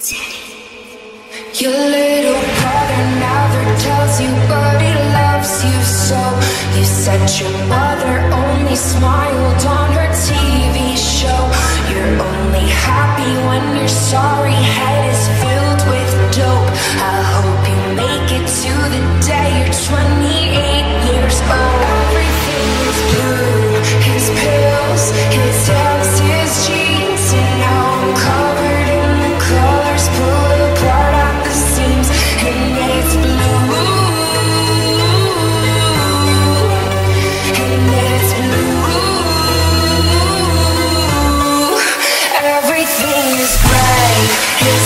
Your little brother never tells you, but he loves you so. You said your mother only smiled on her TV show. You're only happy when your sorry head is filled with dope. I hope you make it to the day you're 28 years old. Everything is blue, his pills, his drugs, his jeans, and now I'm covered in the colors, pulled apart at the seams, and it's blue, and it's blue. Everything is gray.